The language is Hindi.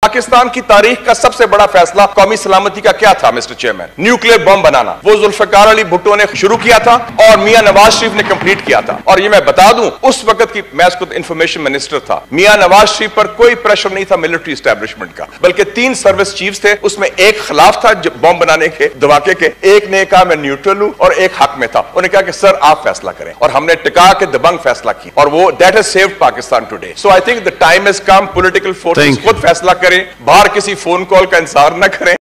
पाकिस्तान की तारीख का सबसे बड़ा फैसला कौमी सलामती का क्या था मिस्टर चेयरमैन? न्यूक्लियर बम बनाना। वो जुल्फिकार अली भुट्टो ने शुरू किया था और मियां नवाज शरीफ ने कंप्लीट किया था। और ये मैं बता दूं, उस वक्त की मैं उसको इंफॉर्मेशन मिनिस्टर था, मियां नवाज शरीफ पर कोई प्रेशर नहीं था मिलिट्री एस्टेब्लिशमेंट का, बल्कि 3 सर्विस चीफ्स थे, उसमें एक खिलाफ था बम बनाने के धमाके के, एक ने कहा मैं न्यूट्रल हूं और एक हक में था। उन्होंने कहा कि सर आप फैसला करें, और हमने टिका के दबंग फैसला किया, और वो that has saved Pakistan today. So I think the time has come, political forces खुद फैसला करें, बाहर किसी फोन कॉल का इंतजार न करें।